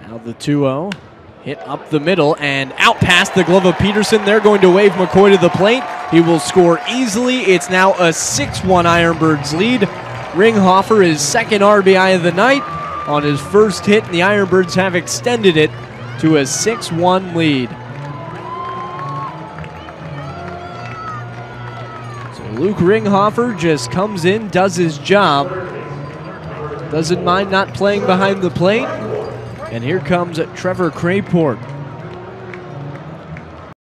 Now the 2-0. Hit up the middle and out past the glove of Peterson. They're going to wave McCoy to the plate. He will score easily. It's now a 6-1 IronBirds lead. Ringhofer is second RBI of the night on his first hit, and the IronBirds have extended it to a 6-1 lead. So Luke Ringhofer just comes in, does his job. Doesn't mind not playing behind the plate. And here comes Trevor Crayport.